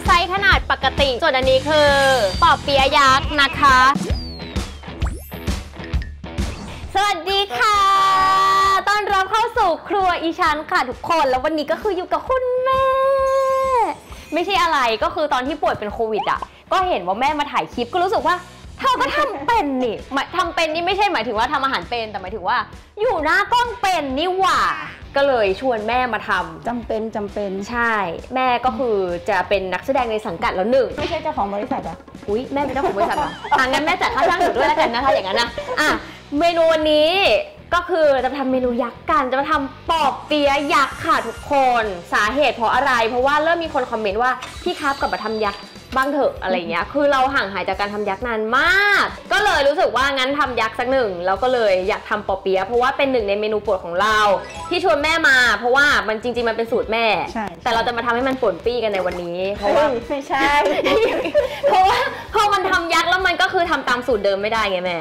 ไซส์ขนาดปกติส่วนอันนี้คือปอเปี๊ยะยักษ์นะคะสวัสดีค่ะต้อนรับเข้าสู่ครัวอีชันค่ะทุกคนแล้ววันนี้ก็คืออยู่กับคุณแม่ไม่ใช่อะไรก็คือตอนที่ป่วยเป็นโควิดอ่ะก็เห็นว่าแม่มาถ่ายคลิปก็รู้สึกว่าเธอก็ทำเป็นนี่ทำเป็นนี่ไม่ใช่หมายถึงว่าทำอาหารเป็นแต่หมายถึงว่าอยู่หน้ากล้องเป็นนี่หว่าก็เลยชวนแม่มาทำจำเป็นใช่แม่ก็คือจะเป็นนักแสดงในสังกัดแล้วหนึ่งไม่ใช่เจ้าของบริษัทอ่ะอุ๊ยแม่เป็นเจ้าของบริษัทเหรองั้นแม่จ่ายค่าจ้างหนูด้วยแล้วกันนะคะอย่างนั้นนะเมนูวันนี้ก็คือจะทำเมนูยักษ์กันจะมาทำปอเปี๊ยะยักษ์ค่ะทุกคนสาเหตุเพราะอะไรเพราะว่าเริ่มมีคนคอมเมนต์ว่าพี่ครับกลับมาทำยักษ์บ้างเถอะอะไรเงี้ยคือเราห่างหายจากการทำยักษ์นานมากก็เลยรู้สึกว่างั้นทำยักษ์สักหนึ่งแล้วก็เลยอยากทำปอเปี๊ยะเพราะว่าเป็นหนึ่งในเมนูโปรดของเราที่ชวนแม่มาเพราะว่ามันจริงๆมันเป็นสูตรแม่แต่เราจะมาทำให้มันป่นปี้กันในวันนี้เพราะว่าไม่ใช่เพราะว่าพอมันทำยักษ์แล้วมันก็คือทำตามสูตรเดิมไม่ได้ไงแม่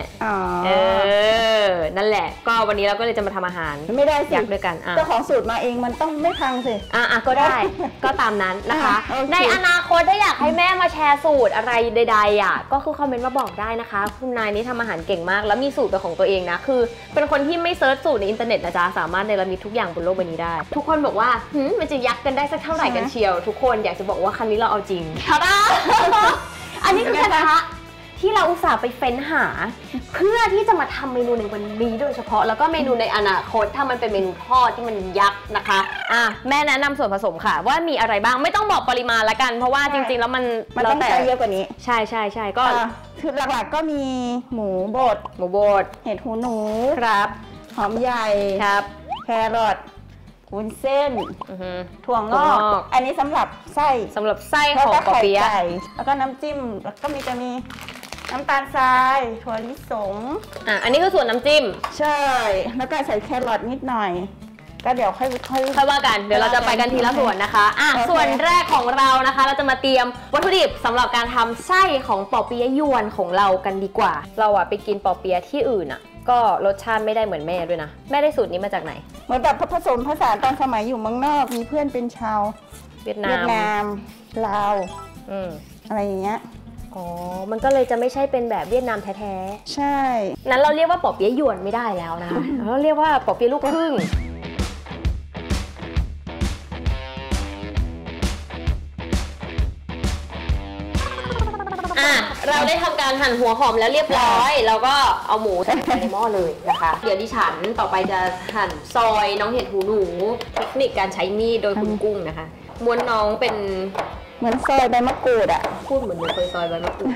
นั่นแหละก็วันนี้เราก็เลยจะมาทำอาหารไม่ได้สิยักษ์ด้วยกันเจ้าของสูตรมาเองมันต้องไม่พังสิก็ได้ก็ตามนั้นนะคะในอนาคตถ้าอยากให้แม่มาแชร์สูตรอะไรใดๆก็คือคอมเมนต์มาบอกได้นะคะคุณนายนี่ทำอาหารเก่งมากแล้วมีสูตรเป็นของตัวเองนะคือเป็นคนที่ไม่เซิร์ชสูตรในอินเทอร์เน็ตนะจ๊ะสามารถเนรมิตทุกอย่างบนโลกใบนี้ได้ทุกคนบอกว่ามันจะยักกันได้สักเท่าไหร่กันเชียวทุกคนอยากจะบอกว่าครั้งนี้เราเอาจริงค่ะอันนี้คือกระทะที่เราอุตส่าห์ไปเฟ้นหาเพื่อที่จะมาทำเมนูในวันนี้โดยเฉพาะแล้วก็เมนูในอนาคตถ้ามันเป็นเมนูทอดที่มันยักษ์นะคะแม่แนะนำส่วนผสมค่ะว่ามีอะไรบ้างไม่ต้องบอกปริมาณละกันเพราะว่าจริงๆแล้วมันต้องใช้เยอะกว่านี้ใช่ก็คือหลักๆก็มีหมูบดเห็ดหูหนูครับหอมใหญ่ครับแครอทวุ้นเส้นถั่วงอกอันนี้สำหรับไส้ของปอเปี๊ยะแล้วก็น้ำจิ้มแล้วก็จะมีน้ำตาลทรายถั่วลิสงอันนี้คือส่วนน้ำจิ้มใช่แล้วก็ใส่แครอทนิดหน่อยก็เดี๋ยวค่อยว่ากันเดี๋ยวเราจะไปกันทีละส่วนนะคะส่วนแรกของเรานะคะเราจะมาเตรียมวัตถุดิบสำหรับการทำไส้ของปอเปี๊ยะยวนของเรากันดีกว่าเราไปกินปอเปี๊ยะที่อื่นก็รสชาติไม่ได้เหมือนแม่ด้วยนะแม่ได้สูตรนี้มาจากไหนเหมือนแบบผสมผสานตอนสมัยอยู่เมืองนอกมีเพื่อนเป็นชาวเวียดนามลาวอะไรอย่างเงี้ยมันก็เลยจะไม่ใช่เป็นแบบเวียดนามแท้ๆใช่นั้นเราเรียกว่าปอเปี๊ยะยวนไม่ได้แล้วนะคะเราเรียกว่าปอเปี๊ยะลูกครึ่งเราได้ทำการหั่นหัวหอมแล้วเรียบร้อยแล้วก็เอาหมูใส่ในหม้อเลยนะคะเดี๋ยวดิฉันต่อไปจะหั่นซอยน้องเห็ดหูหนูเทคนิคการใช้มีดโดยคุณกุ้งนะคะม้วนน้องเป็นเหมือนซอยใบมะกรูดพูดเหมือนเคยซอยใบมะกรูด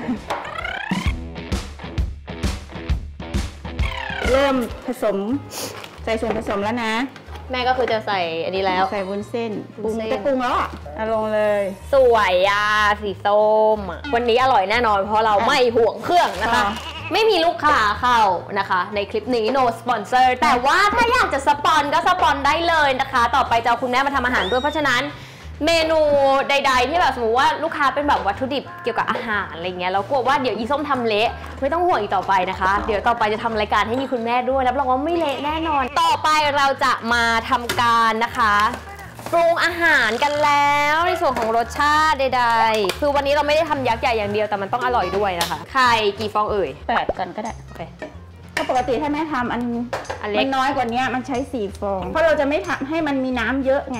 เริ่มผสมใส่ส่วนผสมแล้วนะแม่ก็คือจะใส่อันนี้แล้วใส่วุ้นเส้นจะปรุงแล้วเอาลงเลยสวยสีส้มวันนี้อร่อยแน่นอนเพราะเราไม่ห่วงเครื่องนะคะไม่มีลูกค้าเข้านะคะในคลิปนี้ no sponsor แต่ว่าถ้าอยากจะสปอนก็สปอนได้เลยนะคะต่อไปจะเอาคุณแม่มาทำอาหารด้วยเพราะฉะนั้นเมนูใดๆที่แบบสมมติว่าลูกค้าเป็นแบบวัตถุดิบเกี่ยวกับอาหารอะไรเงี้ยแล้วกลัวว่าเดี๋ยวอีส้มทำเละไม่ต้องห่วงอีกต่อไปนะคะเดี๋ยวต่อไปจะทำรายการให้มีคุณแม่ด้วยรับรองว่าไม่เละแน่นอนต่อไปเราจะมาทำการนะคะปรุงอาหารกันแล้วในส่วนของรสชาติใดๆคือวันนี้เราไม่ได้ทำยักษ์ใหญ่อย่างเดียวแต่มันต้องอร่อยด้วยนะคะไข่กี่ฟองเอ่ย 8กันก็ได้โอเคก็ปกติถ้าแม่ทำอันเล็กน้อยกว่านี้มันใช้4ฟองเพราะเราจะไม่ทำให้มันมีน้ำเยอะไง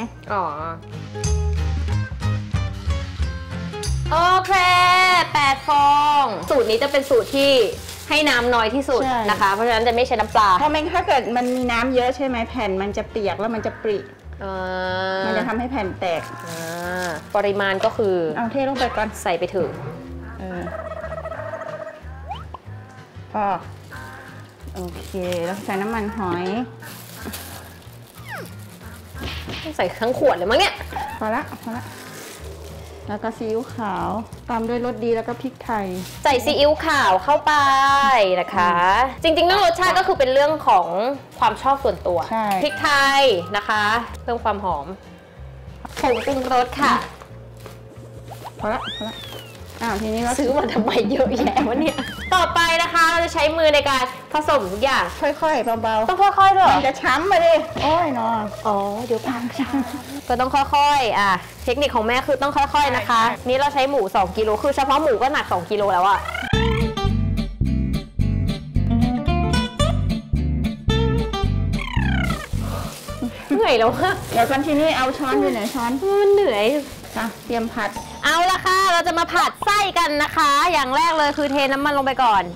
โอเค8ฟองสูตรนี้จะเป็นสูตรที่ให้น้ำน้อยที่สุดนะคะเพราะฉะนั้นจะไม่ใช้น้ำปลาเพราะถ้าเกิดมันมีน้ำเยอะใช่ไหมแผ่นมันจะเปียกแล้วมันจะปริมันจะทำให้แผ่นแตกปริมาณก็คือเอาเทลงไปก่อนใส่ไปถึงโอเคแล้วใส่น้ำมันหอยใส่ทั้งขวดเลยมั้งเนี่ยพอละแล้วก็ซีอิ๊วขาวตามด้วยรสดีแล้วก็พริกไทยใส่ซีอิ๊วขาวเข้าไปนะคะจริงๆเรื่องรสชาติก็คือเป็นเรื่องของความชอบส่วนตัวพริกไทยนะคะเพิ่มความหอมผงปรุงรสค่ะพอละทีนี้ก็ซื้อมาทำไมเยอะแยะวะเนี่ยต่อไปนะคะเราจะใช้มือในการผสมทุกอย่างค่อยๆเบาๆต้องค่อยๆด้วยมันจะช้ำไปดิโอ้ยเนาะเดี๋ยวพังก็ต้องค่อยๆเทคนิคของแม่คือต้องค่อยๆนะคะนี่เราใช้หมู2 กิโลคือเฉพาะหมูก็หนัก2 กิโลแล้วอะเหนื่อยแล้วค่ะเดี๋ยวกันทีนี้เอาช้อนอยู่ไหนช้อนมันเหนื่อยเตรียมผัดเอาละค่ะเราจะมาผัดไส้กันนะคะอย่างแรกเลยคือเทน้ำมันลงไปก่อน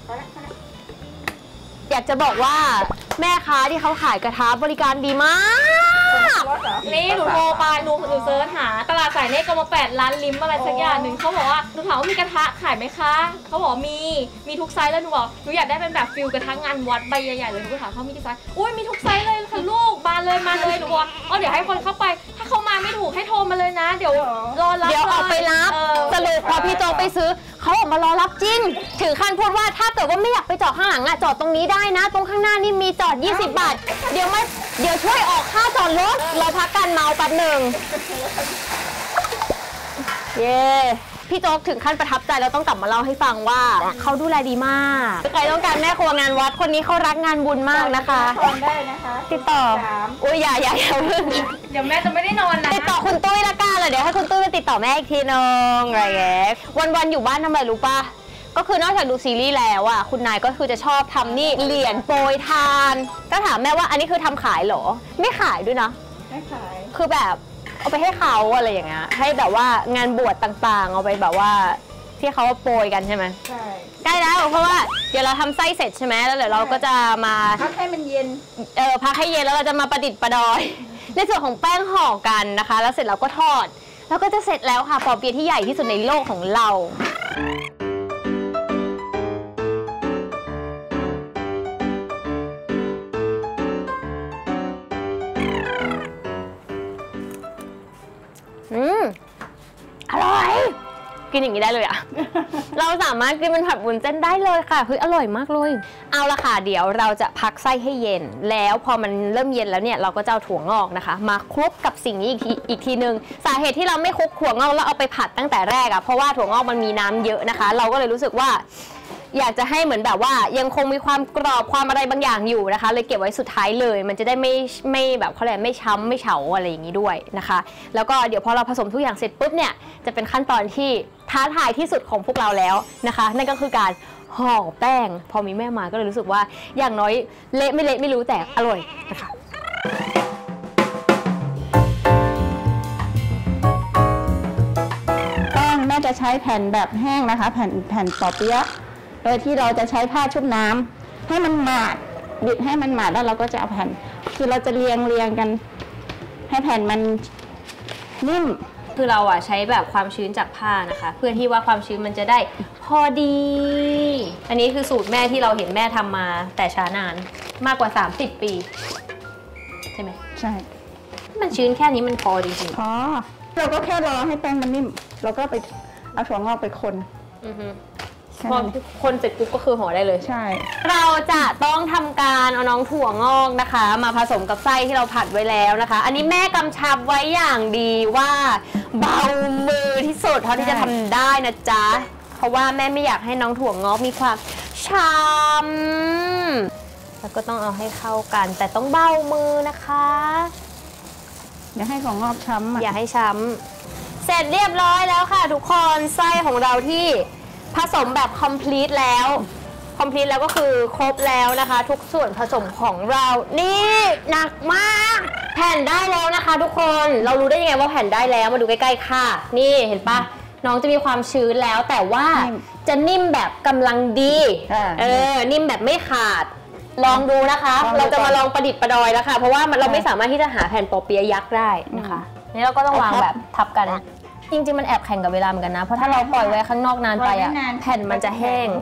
อยากจะบอกว่าแม่ค้าที่เขาขายกระทะบริการดีมากนี่หนูโทรไปหนูเซิร์ชหาตลาดสายเนกมา8 ล้านลิ้มอะไรสักอย่างหนึ่งเขาบอกว่าหนูถามว่ามีกระทะขายไหมคะเขาบอกมีทุกไซส์แล้วหนูบอกหนูอยากได้เป็นแบบฟิลกระทะงานวัดใบใหญ่ๆเลยหนูก็ถามเขามีกี่ไซส์อุ้ยมีทุกไซส์เลยค่ะลูกมาเลยหนูบอกเดี๋ยวให้คนเข้าไปถ้าเขามาไม่ถูกให้โทรมาเลยนะเดี๋ยวรอรับเดี๋ยวออกไปรับสรุปพอพี่โจไปซื้อเขาออกมารอรับจริงถึงขั้นพูดว่าถ้าเกิดว่าไม่อยากไปจอดข้างหลังจอดตรงนี้ได้นะตรงข้างหน้านี่มีจอด20 บาทเดี๋ยวช่วยออกค่าจอดรถเราพักกันเมาแป๊บหนึ่งเย้พี่โจ๊กถึงขั้นประทับใจแล้วต้องกลับมาเล่าให้ฟังว่าเขาดูแลดีมากใครต้องการแม่ครัวงานวัดคนนี้เขารักงานบุญมากนะคะได้นะคะติดต่ออุ้ยอย่าเพิ่งเดี๋ยวแม่จะไม่ได้นอนนะติดต่อคุณตุ้ยละกันเลยเดี๋ยวให้คุณตุ้ยไปติดต่อแม่อีกทีนึงอะไรเงี้ยวันอยู่บ้านทำอะไรรู้ป่ะก็คือนอกจากดูซีรีส์แล้วคุณนายก็คือจะชอบทำนี่เหรียญโปรยทานก็ถามแม่ว่าอันนี้คือทำขายเหรอไม่ขายด้วยนะไม่ขายคือแบบเอาไปให้เขาอะไรอย่างเงี้ยให้แบบว่างานบวชต่างๆเอาไปแบบว่าที่เขาโปรยกันใช่ไหมใช่ได้แล้วเพราะว่าเดี๋ยวเราทำไส้เสร็จใช่ไหมแล้วเดี๋ยวเราก็จะมาพักให้มันเย็นพักให้เย็นแล้วเราจะมาประดิษฐ์ประดอยในส่วนของแป้งห่อกันนะคะแล้วเสร็จเราก็ทอดแล้วก็จะเสร็จแล้วค่ะปอเปี๊ยะที่ใหญ่ที่สุดในโลกของเราอร่อยกินอย่างนี้ได้เลยเราสามารถกินเป็นผัดวุ้นเส้นได้เลยค่ะอร่อยมากเลยเอาละค่ะเดี๋ยวเราจะพักไส้ให้เย็นแล้วพอมันเริ่มเย็นแล้วเนี่ยเราก็จะเอาถั่วงอกนะคะมาคลุกกับสิ่งนี้อีกทีนึงสาเหตุที่เราไม่คลุกถั่วงอกแล้วเอาไปผัดตั้งแต่แรกเพราะว่าถั่วงอกมันมีน้ำเยอะนะคะเราก็เลยรู้สึกว่าอยากจะให้เหมือนแบบว่ายังคงมีความกรอบความอะไรบางอย่างอยู่นะคะเลยเก็บไว้สุดท้ายเลยมันจะได้ไม่แบบเขาเรียกไม่ช้ำไม่เฉาอะไรอย่างนี้ด้วยนะคะแล้วก็เดี๋ยวพอเราผสมทุกอย่างเสร็จปุ๊บเนี่ยจะเป็นขั้นตอนที่ท้าทายที่สุดของพวกเราแล้วนะคะนั่นก็คือการห่อแป้งพอมีแม่มาก็เลยรู้สึกว่าอย่างน้อยเละไม่รู้แต่อร่อยนะคะแป้งแม่จะใช้แผ่นแบบแห้งนะคะแผ่นปอเปี๊ยะโดยที่เราจะใช้ผ้าชุบน้ำให้มันหมาดบิดให้มันหมาดแล้วเราก็จะเอาแผ่นคือเราจะเรียงกันให้แผ่นมันนิ่มคือเราใช้แบบความชื้นจากผ้านะคะเพื่อที่ว่าความชื้นมันจะได้พอดีอันนี้คือสูตรแม่ที่เราเห็นแม่ทำมาแต่ช้านานมากกว่า30 ปีใช่ไหมใช่มันชื้นแค่นี้มันพอจริงๆพอเราก็แค่รอให้แป้งมันนิ่มเราก็ไปเอาถั่วงอกไปคนพอคนเสร็จปุ๊บก็คือห่อได้เลยใช่เราจะต้องทำการเอาน้องถั่วงอกนะคะมาผสมกับไส้ที่เราผัดไว้แล้วนะคะอันนี้แม่กำชับไว้อย่างดีว่าเบามือที่สุดเท่าที่จะทำได้นะจ๊ะเพราะว่าแม่ไม่อยากให้น้องถั่วงอกมีความช้ำแล้วก็ต้องเอาให้เข้ากันแต่ต้องเบามือนะคะอย่าให้ของงอกช้ำอย่าให้ช้ำเสร็จเรียบร้อยแล้วค่ะทุกคนไส้ของเราที่ผสมแบบ complete แล้วก็คือครบแล้วนะคะทุกส่วนผสมของเรานี่หนักมากแผ่นได้แล้วนะคะทุกคนเรารู้ได้ยังไงว่าแผ่นได้แล้วมาดูใกล้ๆค่ะนี่เห็นปะน้องจะมีความชื้นแล้วแต่ว่าจะนิ่มแบบกำลังดีนิ่มแบบไม่ขาดลองดูนะคะเราจะมาลองประดิษฐ์ประดอยแล้วค่ะเพราะว่าเราไม่สามารถที่จะหาแผ่นปอเปี๊ยะยักษ์ได้นะคะนี่เราก็ต้องวางแบบทับกันจริงๆมันแอบแข่งกับเวลาเหมือนกันนะเพราะถ้าเราปล่อยไว้ข้างนอกนานไปแผ่นมันจะแห้ง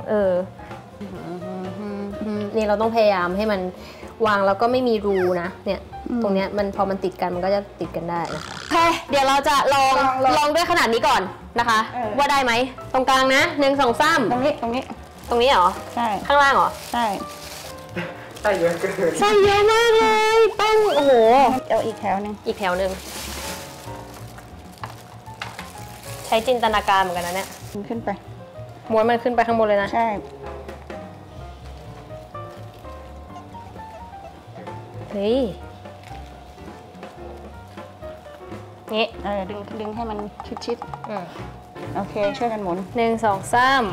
นี่เราต้องพยายามให้มันวางแล้วก็ไม่มีรูนะเนี่ยตรงเนี้ยมันพอมันติดกันมันก็จะติดกันได้นะคะโอเคเดี๋ยวเราจะลองด้วยขนาดนี้ก่อนนะคะว่าได้ไหมตรงกลางนะ1 2 3 ตรงนี้เหรอใช่ข้างล่างเหรอใช่ใส่เยอะเกินใส่เยอะมากเลยแป้งโอ้โหเอาอีกแถวนึงใช้จินตนาการเหมือนกันนะเนี่ยขึ้นไปม้วนมันขึ้นไปข้างบนเลยนะใช่เฮ้ยนี่ดึงให้มันชิดอืมๆโอเคช่วยกันหมุน 1 2 3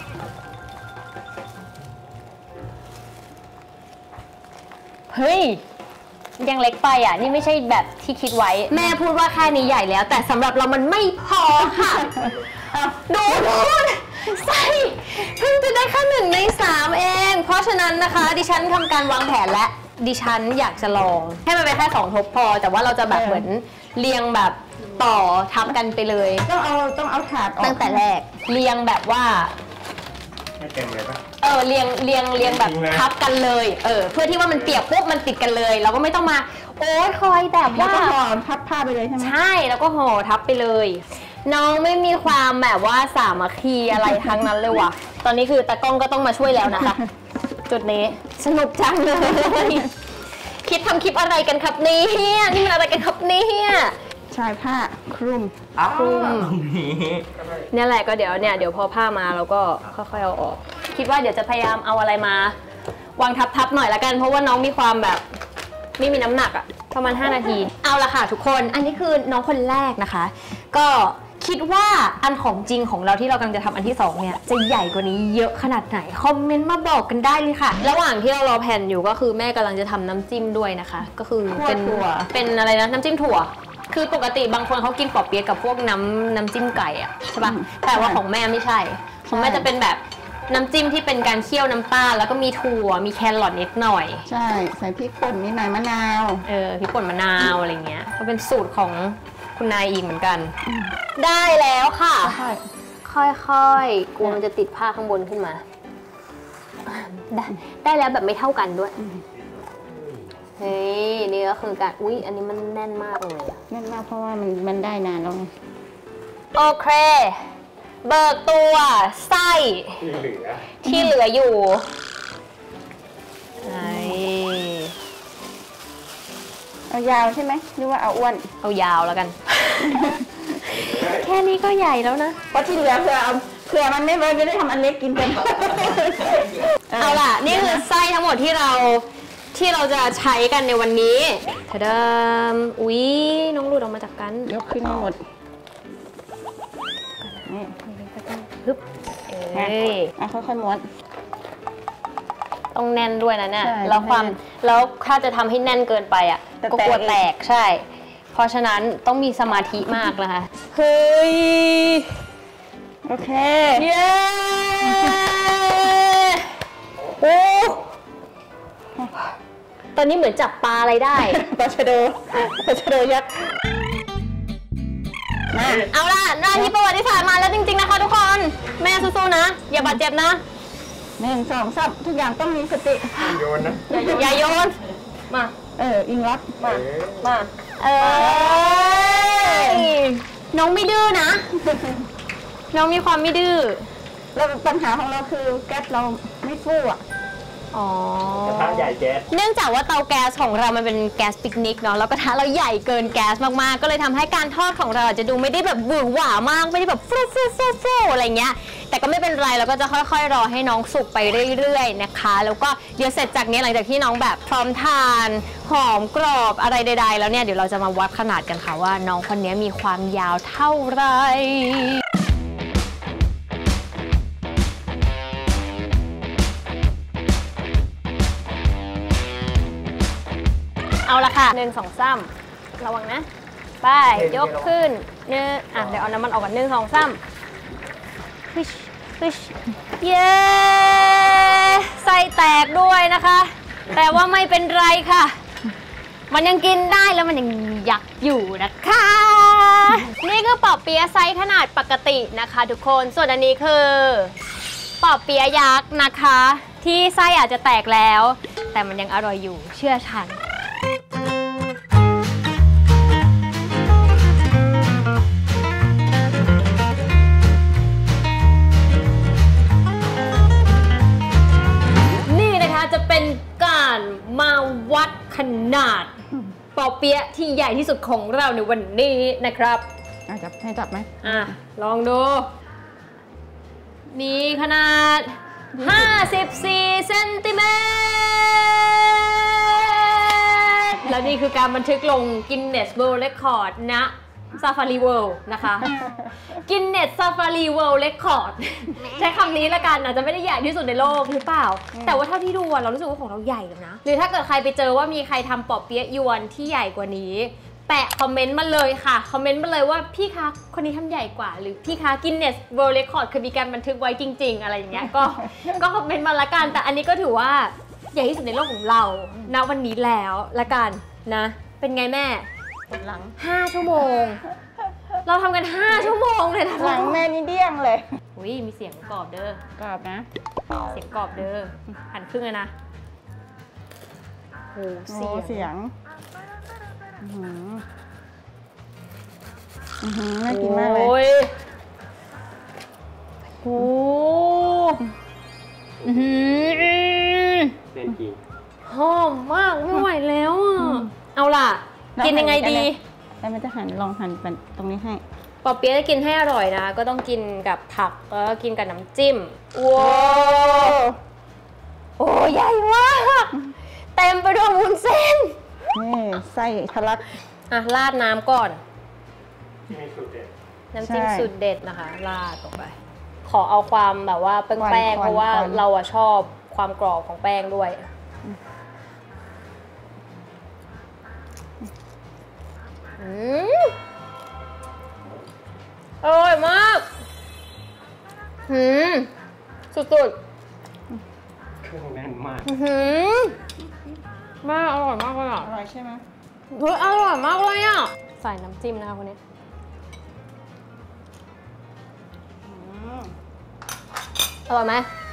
เฮ้ยยังเล็กไปอ่ะ นี่ไม่ใช่แบบที่คิดไว้ แม่พูดว่าแค่นี้ใหญ่แล้ว แต่สำหรับเรามันไม่พอค่ะ ดูใส่เพิ่งจะได้แค่1 ใน 3เอง เพราะฉะนั้นนะคะ ดิฉันทำการวางแผนและดิฉันอยากจะลองให้มันเป็นแค่2 ทบพอ แต่ว่าเราจะแบบเหมือนเรียงแบบต่อทับกันไปเลยต้องเอาถาดออกตั้งแต่แรกเรียงแบบว่าให้เต็มเลยปะเรียงแบบจริงเลยทับกันเลยเพื่อที่ว่ามันเปียกปุ๊บมันติดกันเลย เราก็ไม่ต้องมาโอ๊ยคอยแบบแล้วว่าก็ห่อพับผ้าไปเลยใช่ไหมใช่แล้วก็ห่อทับไปเลย น้องไม่มีความแบบว่าสามัคคีอะไรทั้งนั้นเลยว่ะ ตอนนี้คือตากล้องก็ต้องมาช่วยแล้วนะคะ จุดนี้สนุกจังเลยคิดทำคลิปอะไรกันครับเนี่ยนี่มันอะไรกันครับเนี่ยชายผ้าคลุมตรงนี้เนี่ยแหละก็เดี๋ยวพอผ้ามาเราก็ค่อยๆเอาออก คิดว่าเดี๋ยวจะพยายามเอาอะไรมาวางทับๆหน่อยละกัน เพราะว่าน้องมีความแบบไม่มีน้ำหนักอะประมาณ5 นาที เอาละค่ะทุกคนอันนี้คือน้องคนแรกนะคะ ก็คิดว่าอันของจริงของเราที่เรากำลังจะทำอันที่2เนี่ยจะใหญ่กว่านี้เยอะขนาดไหนคอมเมนต์มาบอกกันได้เลยค่ะ ระหว่างที่เรารอแผ่นอยู่ก็คือแม่กำลังจะทำน้ำจิ้มด้วยนะคะ ก็คือเป็นอะไรนะน้ำจิ้มถั่ว คือปกติบางคนเขากินปอเปี๊ยะกับพวกน้ำจิ้มไก่อะใช่ปะแต่ว่าของแม่ไม่ใช่ของแม่จะเป็นแบบน้ำจิ้มที่เป็นการเคี่ยวน้ำตาลแล้วก็มีถั่วมีแครอทนิดหน่อยใช่ใส่พริกป่นนิดหน่อยมะนาวพริกป่นมะนาวอะไรเงี้ยก็เป็นสูตรของคุณนายอีกเหมือนกัน ได้แล้วค่ะ ค่อยๆกลัวมันจะติดผ้าข้างบนขึ้นมา ได้แล้วแบบไม่เท่ากันด้วยเฮ้ยนี่ก็คือการอุ๊ยอันนี้มันแน่นมากเลยอะนั่นมากเพราะว่ามันได้นานแล้วไงโอเค เบิกตัวไส้ที่เหลือที่เหลืออยู่ไหนเอายาวใช่ไหมหรือว่าเอาอ้วนเอายาวแล้วกัน แค่นี้ก็ใหญ่แล้วนะเพราะที่เหลือเผื่อมันไม่เวิร์กจะได้ทำอันเล็กกินกันเอาล่ะ นี่คือไส้ทั้งหมดที่เราจะใช้กันในวันนี้ทะเดิมอุ๊ยน้องหลุดออกมาจากกันยกขึ้นให้หมดนี่ฮึบเอ้ยค่อยๆม้วนต้องแน่นด้วยนะเนี่ยใช่แล้วถ้าจะทำให้แน่นเกินไปอ่ะจะก็กลัวแตกแตกใช่ เพราะฉะนั้นต้องมีสมาธิมากนะคะเฮ้ยโอเคเย้โอ้ตอนนี้เหมือนจับปลาอะไรได้ปลาชะโดยักษ์มาเอาล่ะหน้าที่ประวัติศาสตร์มาแล้วจริงๆนะคะทุกคน แม่สู้ๆนะ อย่าบาดเจ็บนะ 1 2 3ทุกอย่างต้องมีสติโยนนะอย่าโยนมาอิงรับมามาน้องไม่ดื้อนะ น้องมีความไม่ดื้อแล้วปัญหาของเราคือแก๊สเราไม่ฟู่อ่ะอ๋อกระทะใหญ่แก๊สเนื่องจากว่าเตาแก๊สของเรามันเป็นแก๊สปิกนิกเนาะแล้วกระทะเราใหญ่เกินแก๊สมากๆ ก็เลยทำให้การทอดของเราอาจจะดูไม่ได้แบบหวือหวามากไม่ได้แบบฟูอะไรเงี้ยแต่ก็ไม่เป็นไรเราก็จะค่อยๆรอให้น้องสุกไปเรื่อยๆนะคะแล้วก็เดี๋ยวเสร็จจากนี้หลังจากที่น้องแบบพร้อมทานหอมกรอบอะไรใดๆแล้วเนี่ยเดี๋ยวเราจะมาวัดขนาดกันค่ะว่าน้องคนนี้มีความยาวเท่าไหร่ เอาละค่ะ1 2 3ระวังนะไปยกขึ้นเดี๋ยวเอาน้ำมันออกก่อน1 2 3ฮึชเย้ไส้แตกด้วยนะคะ แต่ว่าไม่เป็นไรค่ะ มันยังกินได้แล้วมันยังยักอยู่นะคะ นี่คือปอเปี๊ยะไซส์ขนาดปกตินะคะทุกคนส่วนอันนี้คือปอเปี๊ยะยักษ์นะคะ ที่ไส้อาจจะแตกแล้ว แต่มันยังอร่อยอยู่เชื่อฉัน นี่นะคะจะเป็นการมาวัดขนาดปอเปี๊ยะที่ใหญ่ที่สุดของเราในวันนี้นะครับจับไหมลองดูมีขนาด 54 เซนติเมตร แล้วนี่คือการบันทึกลง Guinness World Record ณ Safari World นะคะ Guinness Safari World Record ใช้คำนี้ละกันอาจจะไม่ได้ใหญ่ที่สุดในโลกหรือเปล่า แต่ว่าเท่าที่ดูเรารู้สึกว่าของเราใหญ่นะ หรือถ้าเกิดใครไปเจอว่ามีใครทำปอเปี๊ยะยวนที่ใหญ่กว่านี้ แปะคอมเมนต์มาเลยค่ะ คอมเมนต์มาเลยว่าพี่คะคนนี้ทำใหญ่กว่า หรือพี่คะ Guinness World Record คือมีการบันทึกไว้จริงๆอะไรอย่างเงี้ยก็คอมเมนต์มาละกันแต่อันนี้ก็ถือว่าใหญ่ที่สุดในโลกของเราณวันนี้แล้วละกันนะเป็นไงแม่หลัง 5 ชั่วโมง เราทำกัน 5 ชั่วโมงเลยนะหลังแม่นี่เดี้ยงเลยอุ้ยมีเสียงกรอบเด้อกรอบนะเสียงกรอบเด้อหันครึ่งเลยนะโอ้โอ้เสียงน่ากินมากเลยโอ้ยโอ้เล่นกี่หอมมากไม่ไหวแล้วอ่ะเอาล่ะ กินยังไงดีแล้วมันจะลองหั่นตรงนี้ให้ปอเปี๊ยะจะกินให้อร่อยนะก็ต้องกินกับผักแล้วก็กินกับน้ำจิ้มว้าวโอ้ใหญ่มากเต็มไปด้วยวุ้นเส้นนี่ไส้ทะลักอ่ะราดน้ำก่อนที่มีสูตรเด็ดน้ำจิ้มใช่สูตรเด็ดนะคะราดลงไป ขอเอาความแบบว่าแป้งๆเพราะว่าเราอะชอบความกรอบของแป้งด้วยอร่อยมากสุดๆเครื่องแน่นมากแม่อร่อยมากเลยอ่ะอร่อยใช่ไหมเฮ้ยอร่อยมากเลยอ่ะใส่น้ำจิ้มนะคะคนนี้อร่อยไหม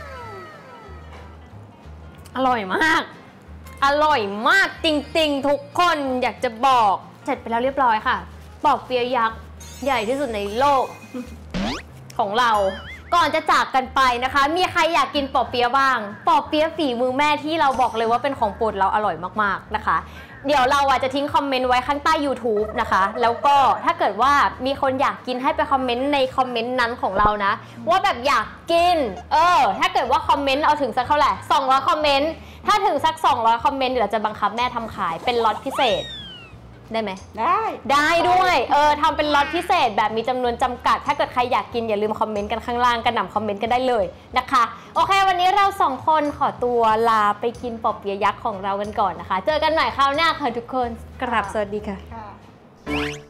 อร่อยมากอร่อยมากจริงๆทุกคนอยากจะบอกเสร็จไปแล้วเรียบร้อยค่ะปอเปี๊ยะยักษ์ใหญ่ที่สุดในโลกของเราก่อนจะจากกันไปนะคะมีใครอยากกินปอเปี๊ยะบ้างปอเปี๊ยะฝีมือแม่ที่เราบอกเลยว่าเป็นของโปรดเราอร่อยมากๆนะคะเดี๋ยวเราจะทิ้งคอมเมนต์ไว้ข้างใต้ YouTube นะคะแล้วก็ถ้าเกิดว่ามีคนอยากกินให้ไปคอมเมนต์ในคอมเมนต์นั้นของเรานะว่าแบบอยากกินถ้าเกิดว่าคอมเมนต์เอาถึงสักเท่าไหร่200คอมเมนต์ถ้าถึงสัก200คอมเมนต์เดี๋ยวจะบังคับแม่ทำขายเป็นล็อตพิเศษได้ไหมได้ด้วยทำเป็นล็อตพิเศษแบบมีจำนวนจำกัดถ้าเกิดใครอยากกินอย่าลืมคอมเมนต์กันข้างล่างกระหน่ำคอมเมนต์กันได้เลยนะคะโอเควันนี้เรา2คนขอตัวลาไปกินปอเปี๊ยะยักษ์ของเรากันก่อนนะคะเจอกันใหม่คราวหน้าค่ะทุกคนกราบสวัสดีค่ะ